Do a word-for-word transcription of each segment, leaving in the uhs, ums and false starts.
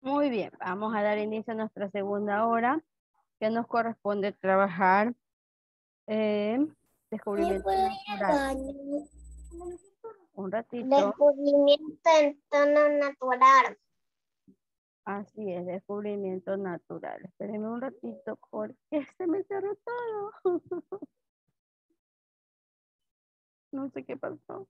Muy bien, vamos a dar inicio a nuestra segunda hora, que nos corresponde trabajar en descubrimiento natural. Un ratito. Descubrimiento en tono natural. Así es, descubrimiento natural. Espérenme un ratito porque se me cerró todo. No sé qué pasó.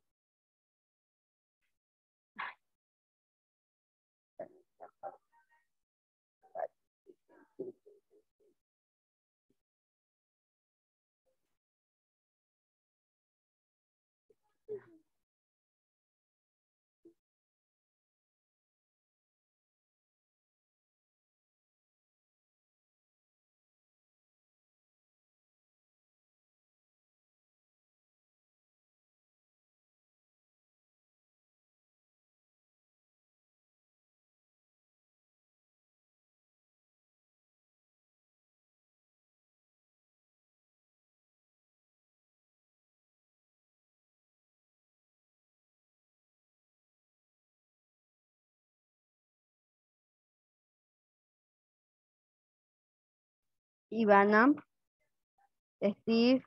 Ivana, Steve,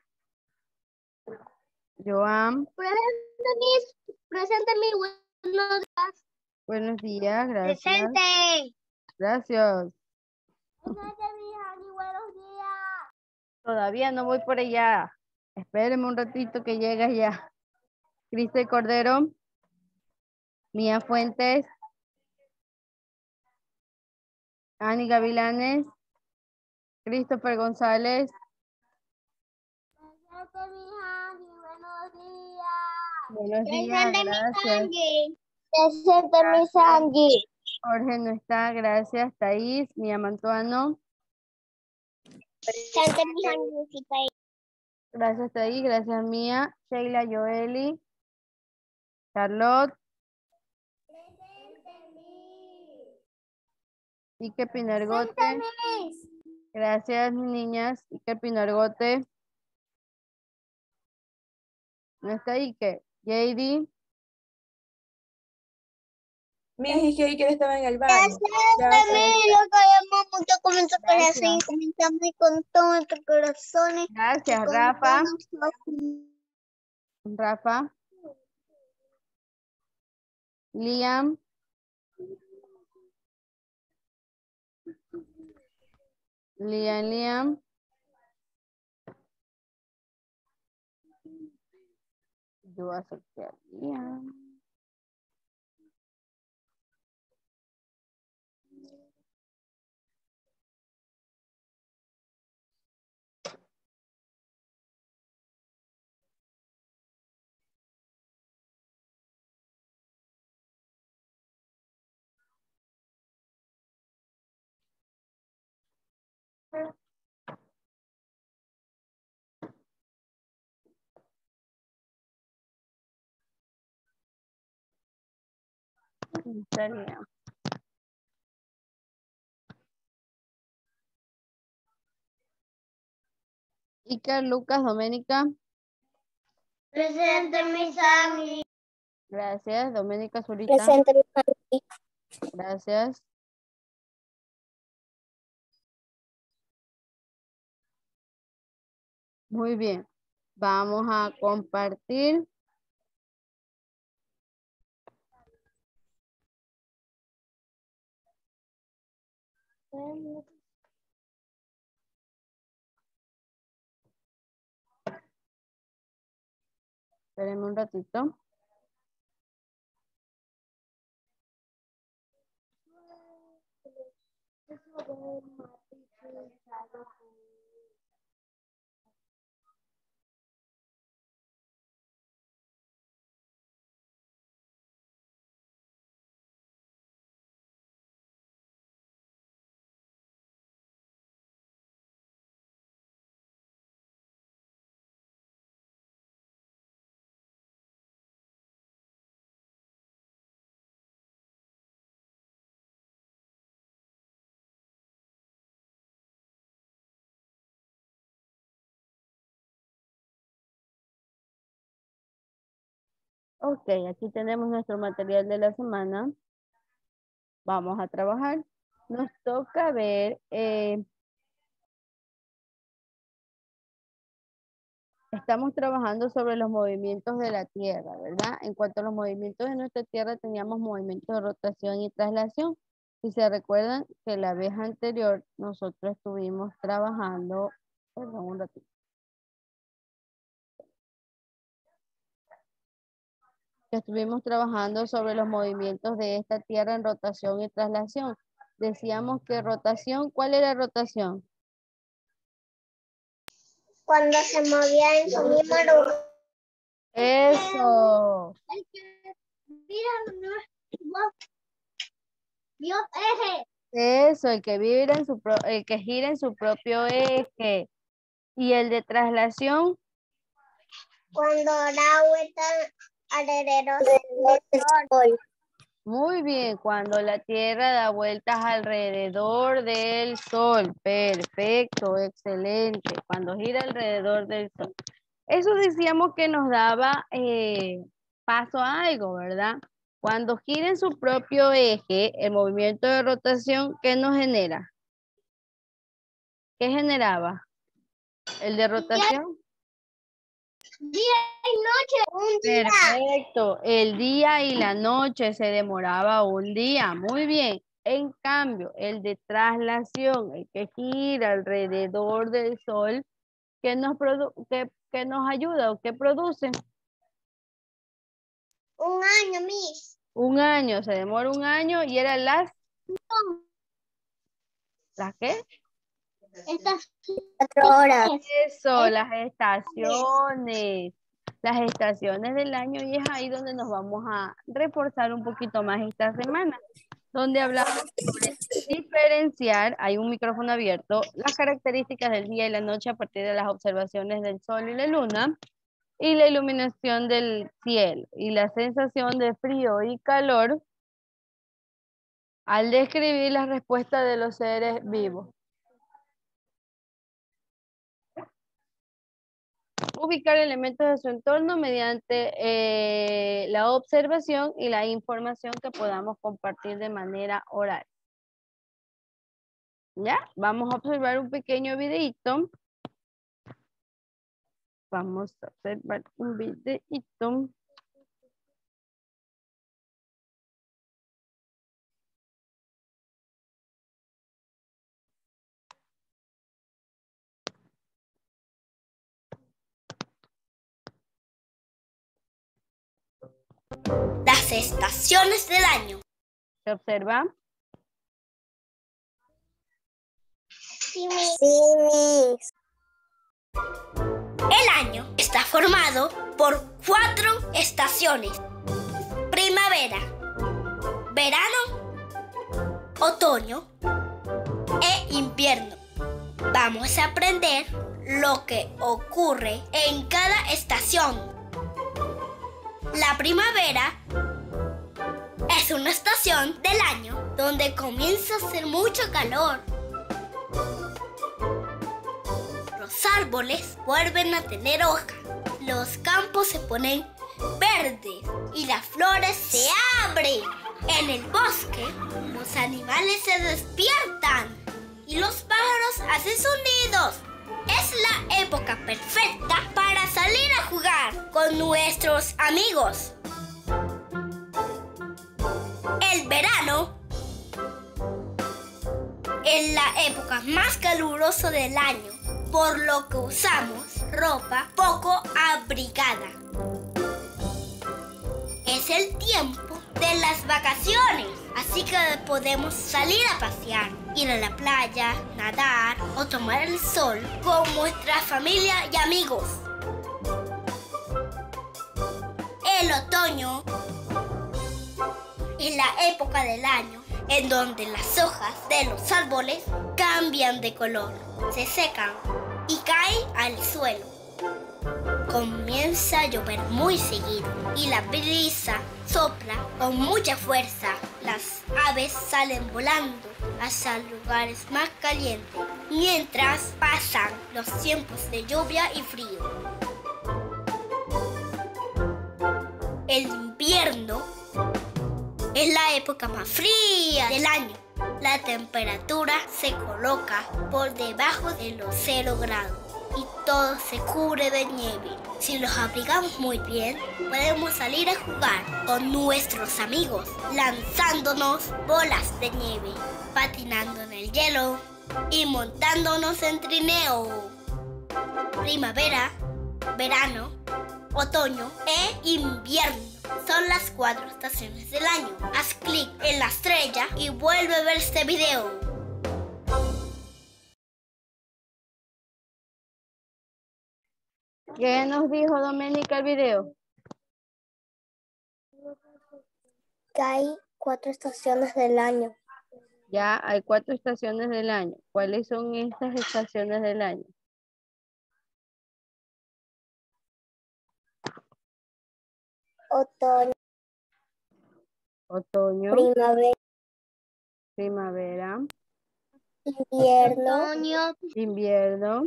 Joan. Presente, mis. Presente, mi. Buenos días. Buenos días, gracias. Presente. Gracias. Presente, mi Hani. Buenos días. Todavía no voy por allá. Espérenme un ratito que llegue ya. Cristel Cordero, Mía Fuentes, Ani Gavilanes, Christopher González. Presente, mi Hani. Buenos días. Buenos días, Presente, mi gracias. Sanji. Presente, mi Sanji. Jorge no está, gracias. Thaís, Mía Mantuano. Presente, mi Hani. Gracias, Thaís, gracias, Mía. Sheila, Joeli, Charlotte, Presente, mi. Ike Pinargote. Presente, mis. Gracias, niñas. Ike Pinargote. No está Ike. J D. Mi dije que él estaba en el baño. También lo queremos mucho con nuestro Gracias. corazón y comenzamos con todos nuestros corazones. Gracias, y con Rafa. todos nuestros- Rafa. Liam. Liam, Liam. Yo acepté a Liam. Está Liam. Iker, Lucas, Doménica. Presente, mis amigos. Gracias. Doménica Zurita. Presente, mis amigos. Gracias. Muy bien. Vamos a compartir. Espérenme un ratito. Ok, aquí tenemos nuestro material de la semana. Vamos a trabajar. nos toca ver, eh, estamos trabajando sobre los movimientos de la Tierra, ¿verdad? En cuanto a los movimientos de nuestra Tierra, teníamos movimientos de rotación y traslación. Si se recuerdan que la vez anterior nosotros estuvimos trabajando, perdón, un ratito. Que estuvimos trabajando sobre los movimientos de esta Tierra en rotación y traslación. Decíamos que rotación, ¿cuál era rotación? Cuando se movía en su mismo lugar. Eso. El que mira, Dios eje. Eso, el que vibra en su pro- el que gira en su propio eje. Y el de traslación, Cuando da vuelta alrededor del sol. muy bien, cuando la Tierra da vueltas alrededor del Sol. Perfecto, excelente. Cuando gira alrededor del Sol. Eso decíamos que nos daba eh, paso a algo, ¿verdad? Cuando gira en su propio eje, el movimiento de rotación, ¿qué nos genera? ¿Qué generaba? ¿El de rotación? Día y noche. Un día. Perfecto. El día y la noche se demoraba un día. Muy bien. En cambio, el de traslación, el que gira alrededor del Sol, ¿qué nos, produ qué, qué nos ayuda o qué produce? Un año, Miss. Un año. Se demora un año y eran las... ¿Las qué? Estas cuatro horas. Eso, las estaciones. Las estaciones del año, y es ahí donde nos vamos a reforzar un poquito más esta semana, donde hablamos sobre diferenciar, hay un micrófono abierto, las características del día y la noche a partir de las observaciones del sol y la luna, y la iluminación del cielo, y la sensación de frío y calor al describir las respuestas de los seres vivos. Ubicar elementos de su entorno mediante eh, la observación y la información que podamos compartir de manera oral. ¿Ya? Vamos a observar un pequeño videito. Vamos a observar un videito. Las estaciones del año. ¿Se observa? Sí, Miss. El año está formado por cuatro estaciones: primavera, verano, otoño e invierno. Vamos a aprender lo que ocurre en cada estación. La primavera es una estación del año donde comienza a hacer mucho calor. Los árboles vuelven a tener hojas, los campos se ponen verdes y las flores se abren. En el bosque, los animales se despiertan y los pájaros hacen sonidos. Es la época perfecta para salir a jugar con nuestros amigos. El verano es la época más calurosa del año, por lo que usamos ropa poco abrigada. Es el tiempo de las vacaciones, así que podemos salir a pasear, ir a la playa, nadar o tomar el sol con nuestra familia y amigos. El otoño es la época del año en donde las hojas de los árboles cambian de color, se secan y caen al suelo. Comienza a llover muy seguido y la brisa sopla con mucha fuerza. Las aves salen volando hacia lugares más calientes mientras pasan los tiempos de lluvia y frío. El invierno es la época más fría del año. la temperatura se coloca por debajo de los cero grados y todo se cubre de nieve. Si los abrigamos muy bien, podemos salir a jugar con nuestros amigos, lanzándonos bolas de nieve, patinando en el hielo y montándonos en trineo. Primavera, verano, otoño e invierno son las cuatro estaciones del año. Haz clic en la estrella y vuelve a ver este video. ¿Qué nos dijo Doménica el video? Que hay cuatro estaciones del año. Ya hay cuatro estaciones del año. ¿Cuáles son estas estaciones del año? Otoño, Otoño, primavera, primavera, invierno, invierno,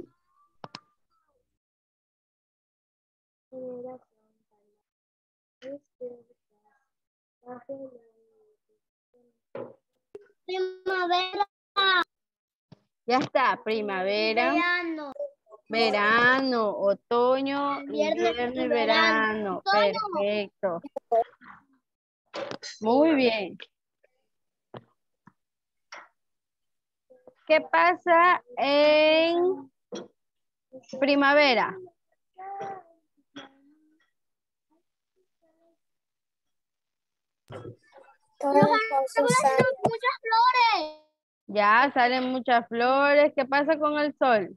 primavera, ya está, primavera, verano, verano, otoño, Invierno invierno y y verano. verano. Perfecto. Muy bien. ¿Qué pasa en primavera? todas las cosas salen. Muchas flores. Ya salen muchas flores. ¿Qué pasa con el sol?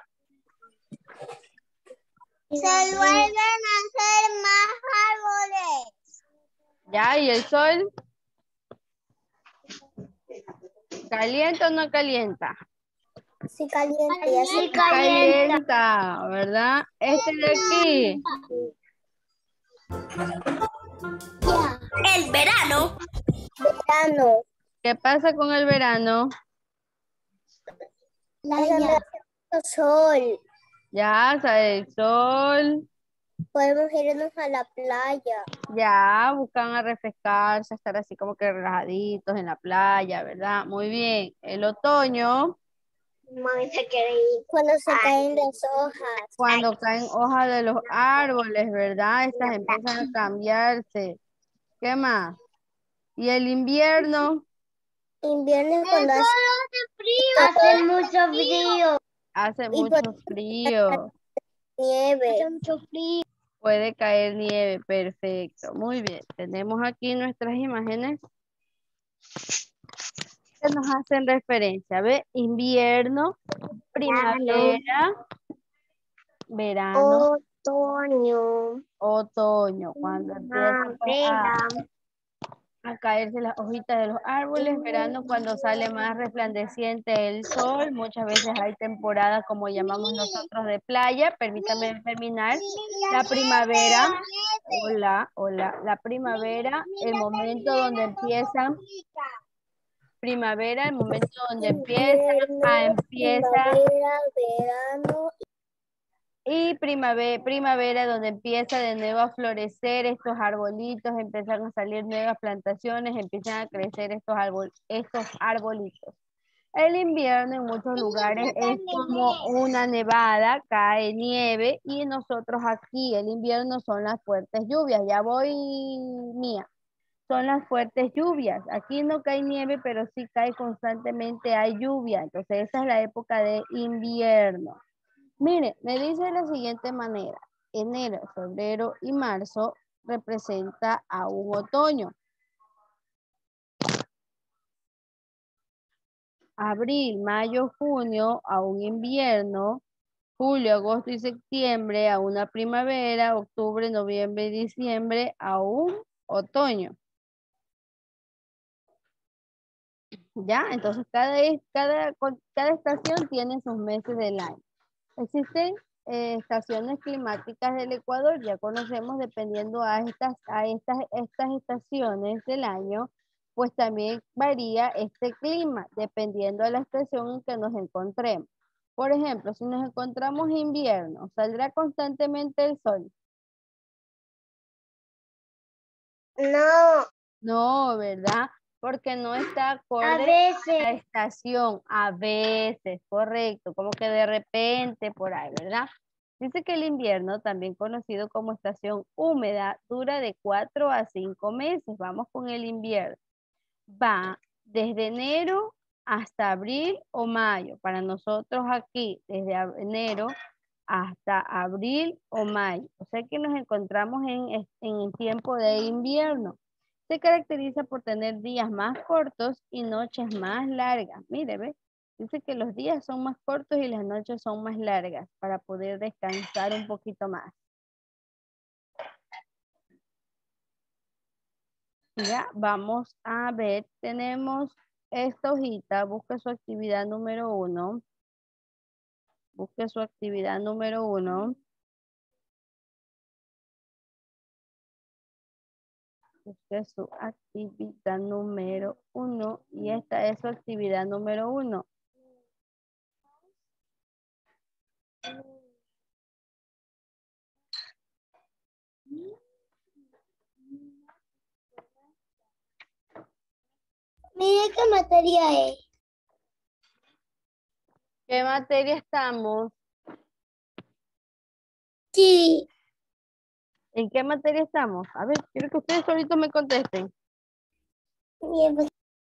Se vuelven a hacer más árboles. Ya, ¿y el sol? ¿Calienta o no calienta? Sí, caliente, ya se Calienta, ¿verdad? Este de aquí. El verano verano. ¿Qué pasa con el verano? La sol. Ya sale el sol. Podemos irnos a la playa. Ya buscan a refrescarse, a estar así como que relajaditos en la playa, ¿verdad? Muy bien. El otoño, Mami se quiere ir. Cuando se caen las hojas. cuando caen hojas de los árboles, ¿verdad? Estas empiezan a cambiarse. ¿Qué más? Y el invierno Invierno es cuando hace frío. Hace mucho frío. hace Y mucho frío. Nieve. Hace mucho frío. Puede caer nieve, perfecto. Muy bien, tenemos aquí nuestras imágenes que nos hacen referencia. ¿Ve? Invierno, primavera, verano, Otoño. otoño. Cuando empiezan pues, a, a caerse las hojitas de los árboles, verano cuando sale más resplandeciente el sol. Muchas veces hay temporadas como llamamos nosotros de playa. Permítame terminar. La primavera. Hola, hola. La primavera, el momento donde empiezan, primavera, el momento donde empieza, a empieza, Primavera, verano. y primavera, primavera donde empieza de nuevo a florecer estos arbolitos, empiezan a salir nuevas plantaciones, empiezan a crecer estos, árbol, estos arbolitos. El invierno en muchos lugares es como una nevada, cae nieve y nosotros aquí el invierno son las fuertes lluvias. Ya voy, Mía. Son las fuertes lluvias. Aquí no cae nieve, pero sí cae constantemente, hay lluvia. Entonces esa es la época de invierno. Mire, me dice de la siguiente manera. Enero, febrero y marzo representa a un otoño. Abril, mayo, junio a un invierno, julio, agosto y septiembre a una primavera, octubre, noviembre y diciembre a un otoño. ¿Ya? Entonces cada, cada, cada estación tiene sus meses del año. Existen eh, estaciones climáticas del Ecuador, ya conocemos dependiendo a estas, a estas, estas estaciones del año, pues también varía este clima dependiendo de la estación en que nos encontremos. Por ejemplo, si nos encontramos invierno, ¿saldrá constantemente el sol? No. No, ¿verdad? Porque no está A acorde a la veces. estación. A veces, correcto. Como que de repente por ahí, ¿verdad? Dice que el invierno, también conocido como estación húmeda, dura de cuatro a cinco meses. Vamos con el invierno. Va desde enero hasta abril o mayo. Para nosotros aquí, desde a- enero hasta abril o mayo. O sea que nos encontramos en, es- en el tiempo de invierno. Se caracteriza por tener días más cortos y noches más largas. Mire, ve. Dice que los días son más cortos y las noches son más largas para poder descansar un poquito más. Ya, vamos a ver. Tenemos esta hojita. Busque su actividad número uno. Busque su actividad número uno. Busque su actividad número uno. Y esta es su actividad número uno. Mire qué materia es. ¿Qué materia estamos? Sí. ¿En qué materia estamos? A ver, quiero que ustedes solitos me contesten. Bien, pues,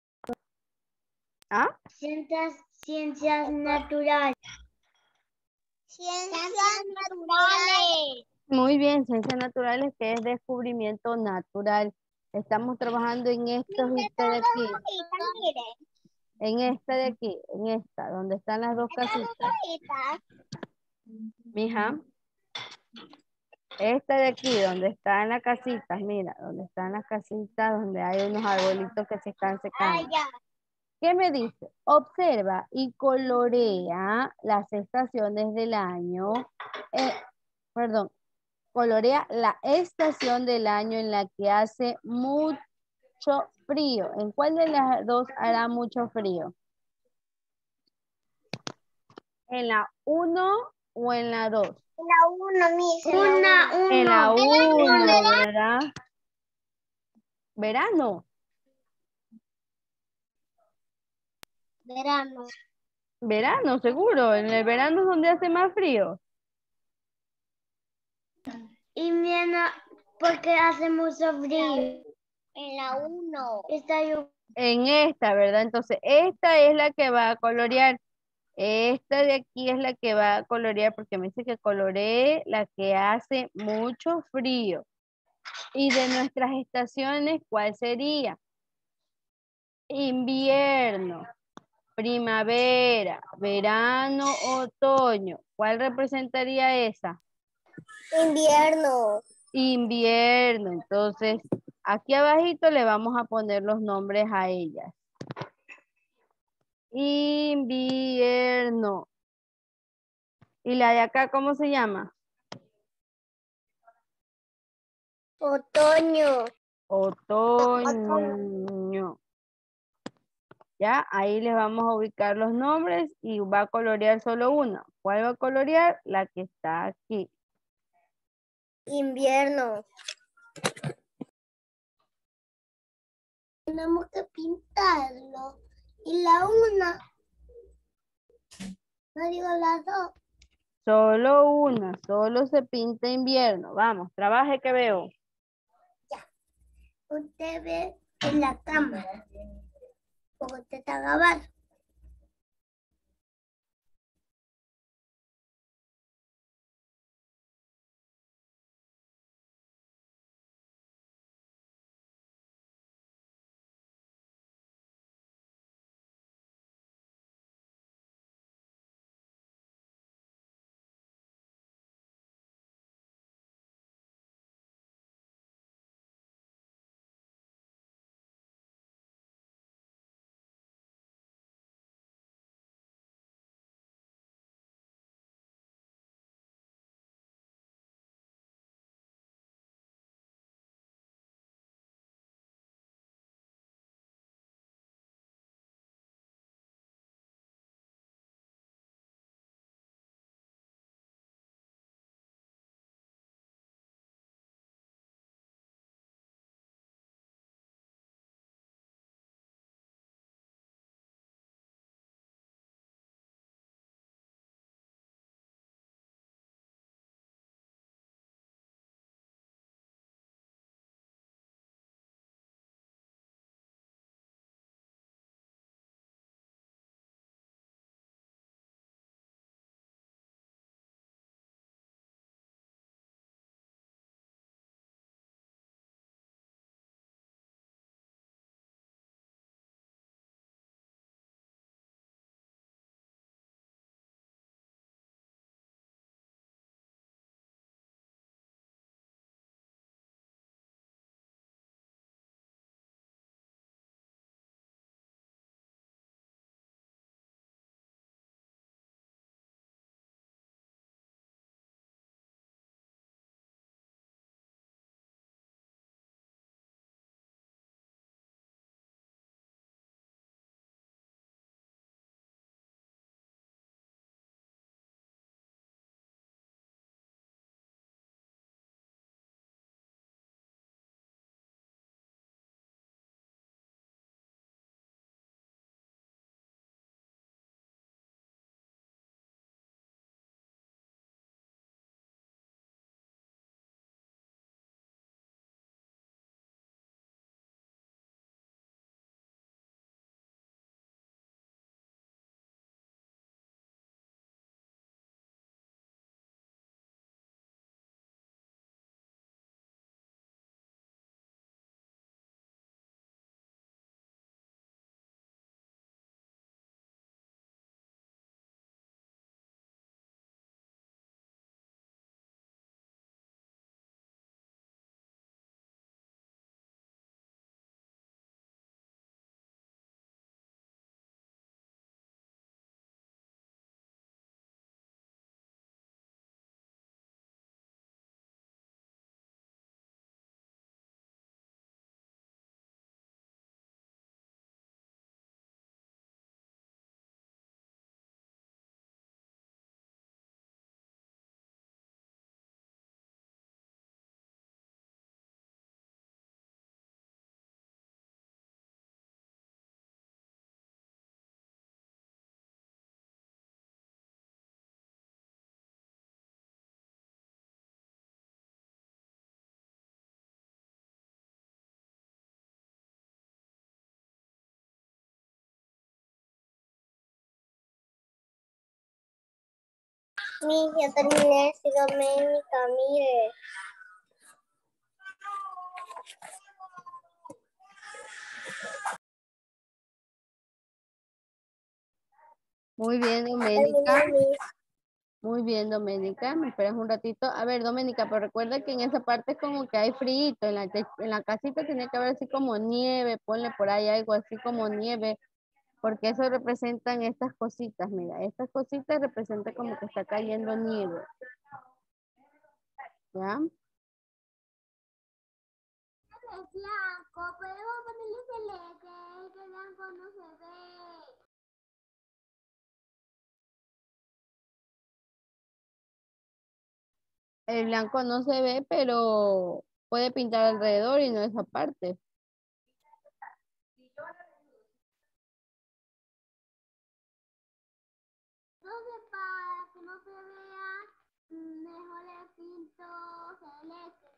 ¿Ah? Ciencias, ciencias naturales. Ciencias naturales. Muy bien, ciencias naturales, que es descubrimiento natural. Estamos trabajando en esta hojita de aquí. En esta de aquí, en esta, donde están las dos casitas. Mija. Esta de aquí, donde están las casitas, mira, donde están las casitas, donde hay unos arbolitos que se están secando. ¿Qué me dice? Observa y colorea las estaciones del año. eh, perdón, colorea la estación del año en la que hace mucho frío. ¿En cuál de las dos hará mucho frío? ¿En la uno o en la dos? La uno, Miss. Una, uno. En la uno, ¿verdad? Verano. Verano. Verano, seguro. En el verano es donde hace más frío. Invierno porque hace mucho frío. En la uno. Está yo. En esta, ¿verdad? Entonces, esta es la que va a colorear. Esta de aquí es la que va a colorear porque me dice que coloree la que hace mucho frío. Y de nuestras estaciones, ¿cuál sería? Invierno, primavera, verano, otoño. ¿Cuál representaría esa? Invierno. Invierno. Entonces, aquí abajito le vamos a poner los nombres a ellas. Invierno. ¿Y la de acá cómo se llama? Otoño. Otoño. Ya, ahí les vamos a ubicar los nombres y va a colorear solo una. ¿Cuál va a colorear? La que está aquí. Invierno. Tenemos que pintarlo. Y la una. No digo las dos. Solo una, solo se pinta invierno. Vamos, trabaje que veo. Usted ve en la cámara. Porque usted está grabando. Mi, ya terminé, si Doménica, mire. Muy bien, Doménica. Terminé, Miss. Muy bien, Doménica. Me esperas un ratito. A ver, Doménica, pero recuerda que en esa parte es como que hay frío. En la, te- en la casita tiene que haber así como nieve. Ponle por ahí algo así como nieve. Porque eso representan estas cositas. Mira, estas cositas representan como que está cayendo nieve. ¿Ya? Es blanco, pero vamos a ponerle celeste, que blanco no se ve. El blanco no se ve, pero puede pintar alrededor y no esa parte. Entonces, para que no se vea, mejor le pinto celeste.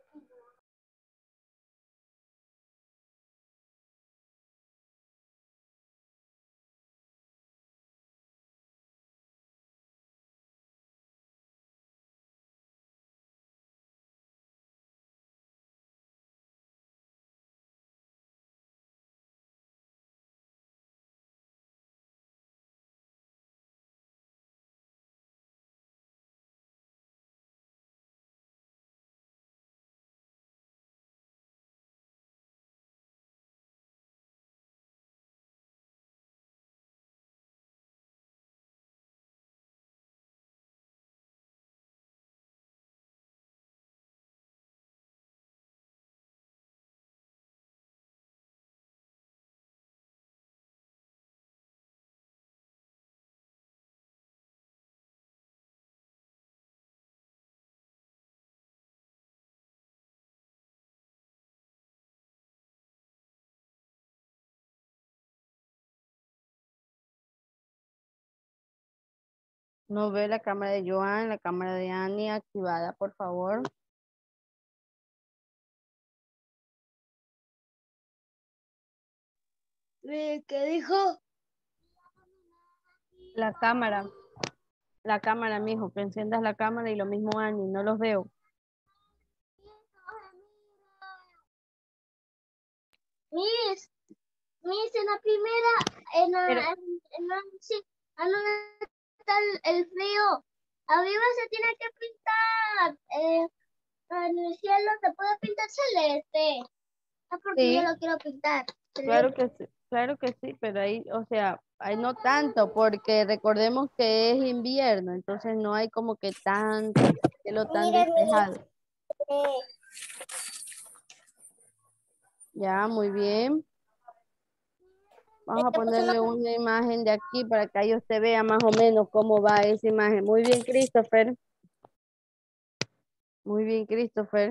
No ve la cámara de Joan, la cámara de Annie activada, por favor. ¿Qué dijo? La cámara, la cámara, mijo, que enciendas la cámara y lo mismo Annie, no los veo. Miss, Miss, en la primera, en la, Pero- en, en la, sí, ¿a dónde está el, el frío? Arriba se tiene que pintar, eh, en el cielo se puede pintar celeste. Es porque Sí, yo lo quiero pintar. claro que sí, claro que sí, pero ahí, o sea, ahí no tanto, porque recordemos que es invierno, entonces no hay como que tanto cielo tan Mire, despejado. mire. Ya, muy bien. Vamos a Le puse una- ponerle una imagen de aquí para que ahí usted vea más o menos cómo va esa imagen. Muy bien, Christopher. Muy bien, Christopher.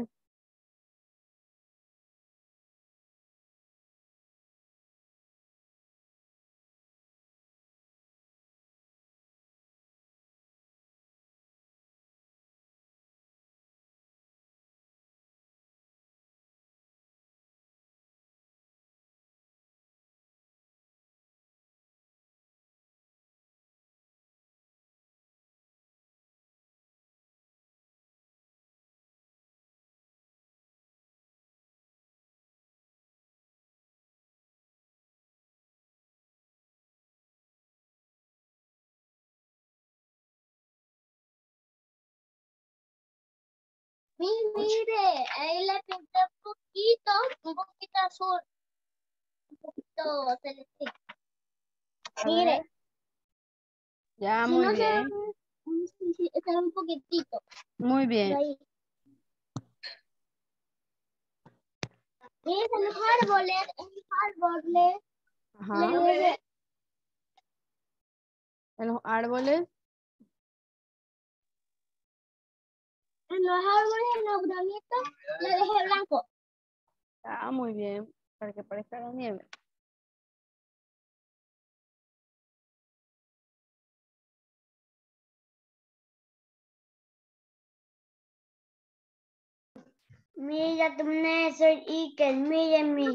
Mi- Mire, ahí le pinté un poquito, un poquito azul, un poquito celeste. A Mire, ver. Ya, si muy no se ve, bien. un- sí, sí, se ve un poquitito. Muy por bien. ahí. Mire, en los árboles, en los árboles, Ajá. le dejé, En los árboles. en los árboles, en los granitos, le dejé blanco. Ah, muy bien. Para que parezca la nieve. Mira, terminé de ser Iker, miren mi.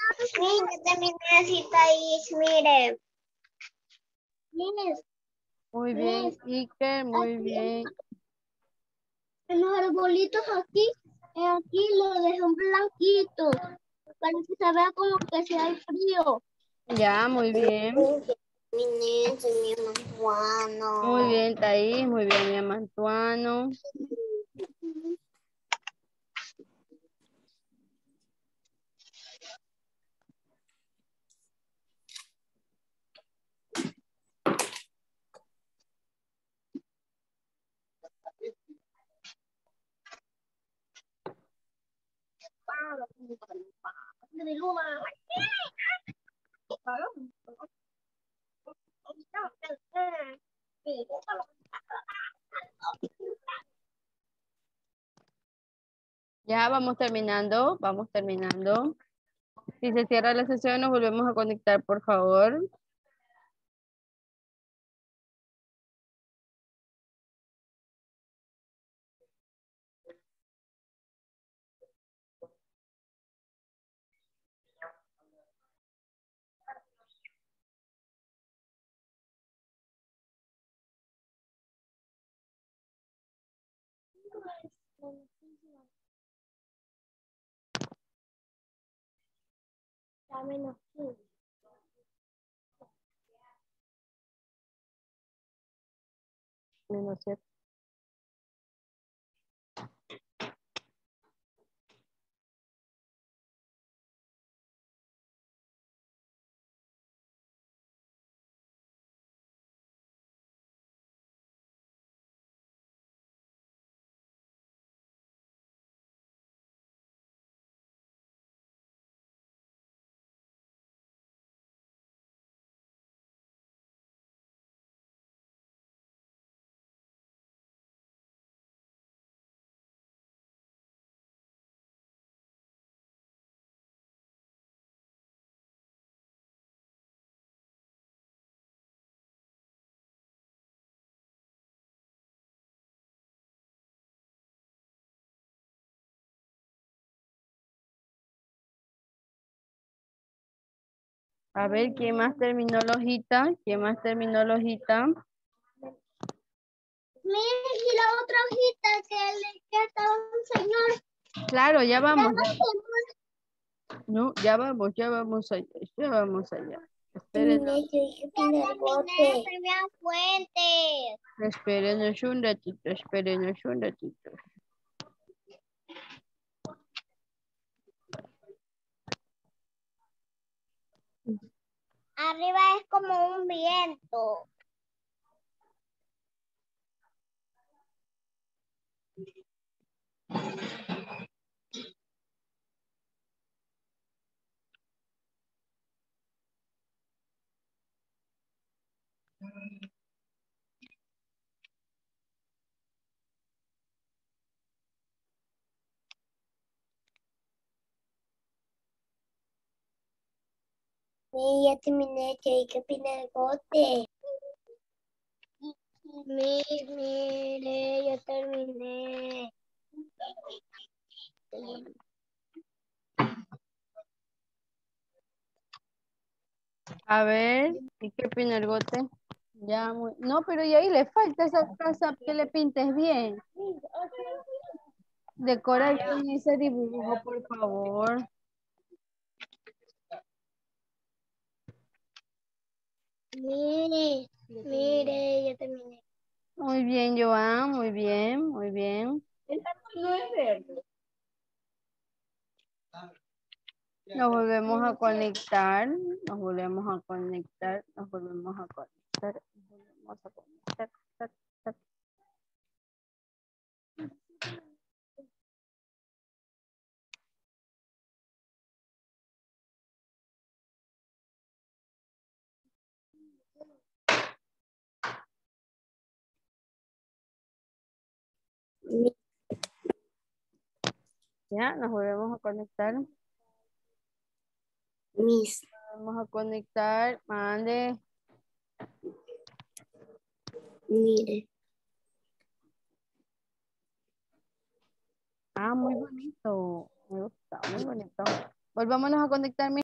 Mira, terminé de ser Thaís, miren. Miren, Muy bien, Miss, Iker, muy aquí bien. en los arbolitos aquí, eh, aquí lo dejé un blanquito para que se vea como que sea el frío. Ya, muy bien. Muy bien, Thaís, muy bien, mi Mantuano. Ya vamos terminando, vamos terminando. Si se cierra la sesión, nos volvemos a conectar, por favor. Menos siete. A ver, ¿quién más terminó la hojita? ¿Quién más terminó la hojita? Miren, y la otra hojita que le queda a un señor. Claro, ya vamos. Ya Ya, no no, ya vamos, ya vamos allá. Ya vamos allá. Esperen, terminé, Fermín Fuentes. espérenos un ratito, espérenos un ratito. Arriba es como un viento. Sí, ya terminé, que hay que opinar el bote. Mire, mire, ya terminé. A ver, ¿y qué opina el gote? Ya, muy... No, pero y ahí le falta esa casa que le pintes bien. Decorar con ese dibujo, por favor. Mire, mire, ya terminé. Muy bien, Joan, muy bien, muy bien. No es verde. Nos volvemos a conectar, nos volvemos a conectar, nos volvemos a conectar, nos volvemos a conectar. Tac, tac. Ya, nos volvemos a conectar. Miss. Vamos a conectar, mande. Mire. Ah, muy bonito. Me gusta, muy bonito. Volvámonos a conectar.